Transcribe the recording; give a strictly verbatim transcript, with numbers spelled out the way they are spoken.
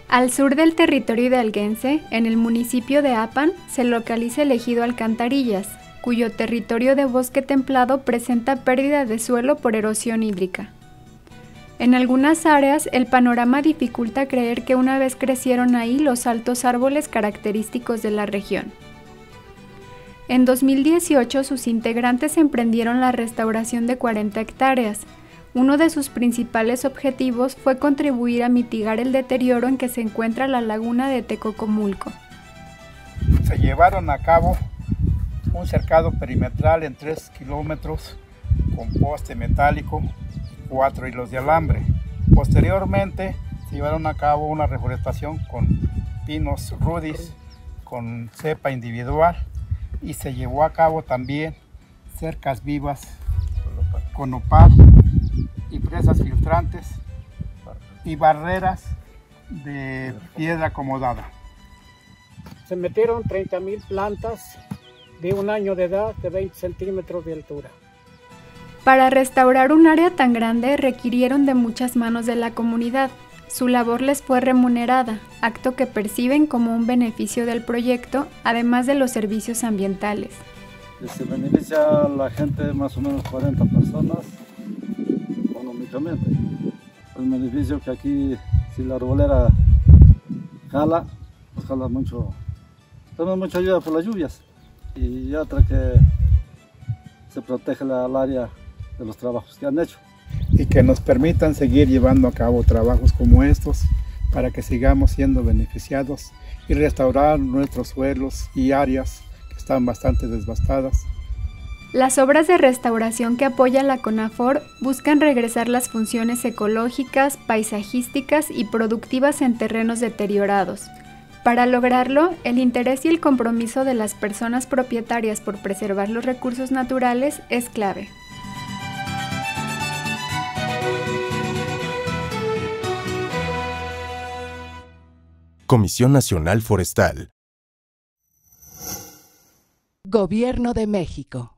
Al sur del territorio hidalguense, en el municipio de Apan, se localiza el ejido Alcantarillas, cuyo territorio de bosque templado presenta pérdida de suelo por erosión hídrica. En algunas áreas, el panorama dificulta creer que una vez crecieron ahí los altos árboles característicos de la región. En dos mil dieciocho, sus integrantes emprendieron la restauración de cuarenta hectáreas. Uno de sus principales objetivos fue contribuir a mitigar el deterioro en que se encuentra la laguna de Tecocomulco. Se llevaron a cabo un cercado perimetral en tres kilómetros con poste metálico y cuatro hilos de alambre. Posteriormente se llevaron a cabo una reforestación con pinos rudis, con cepa individual, y se llevó a cabo también cercas vivas con opal y presas filtrantes y barreras de piedra acomodada. Se metieron treinta mil plantas de un año de edad de veinte centímetros de altura. Para restaurar un área tan grande requirieron de muchas manos de la comunidad. Su labor les fue remunerada, acto que perciben como un beneficio del proyecto, además de los servicios ambientales. Se beneficia a la gente, más o menos cuarenta personas, económicamente. El beneficio que aquí, si la arbolera jala, pues jala mucho, tenemos mucha ayuda por las lluvias. Y otra que se protege la, el área de los trabajos que han hecho. Y que nos permitan seguir llevando a cabo trabajos como estos para que sigamos siendo beneficiados y restaurar nuestros suelos y áreas que están bastante devastadas. Las obras de restauración que apoya la CONAFOR buscan regresar las funciones ecológicas, paisajísticas y productivas en terrenos deteriorados. Para lograrlo, el interés y el compromiso de las personas propietarias por preservar los recursos naturales es clave. Comisión Nacional Forestal. Gobierno de México.